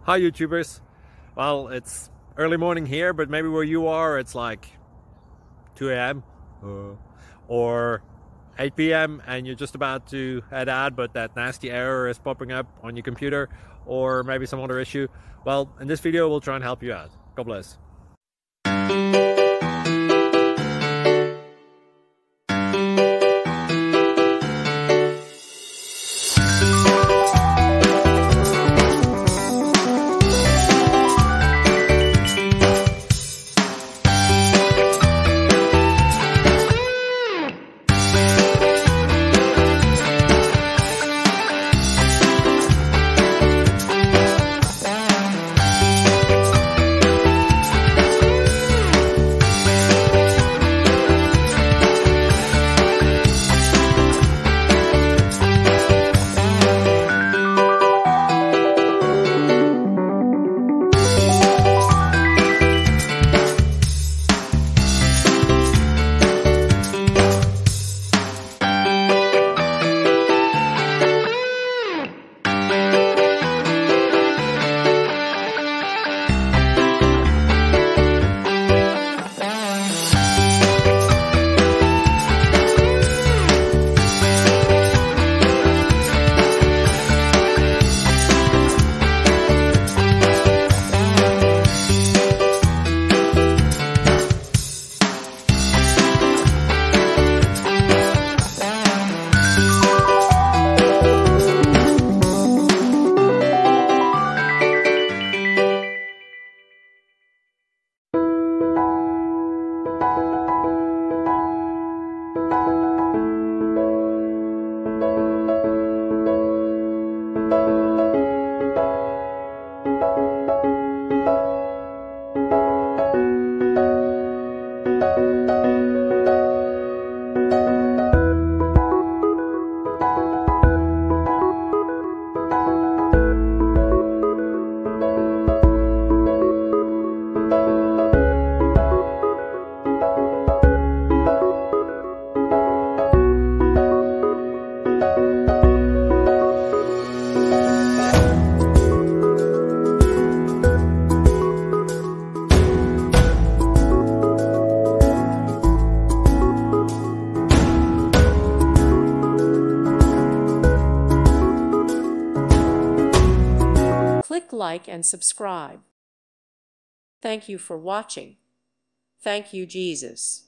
Hi YouTubers. Well, it's early morning here, but maybe where you are it's like 2 a.m. or 8 p.m. and you're just about to head out, but that nasty error is popping up on your computer, or maybe some other issue. Well, in this video we'll try and help you out. God bless. Click like and subscribe. Thank you for watching. Thank you, Jesus.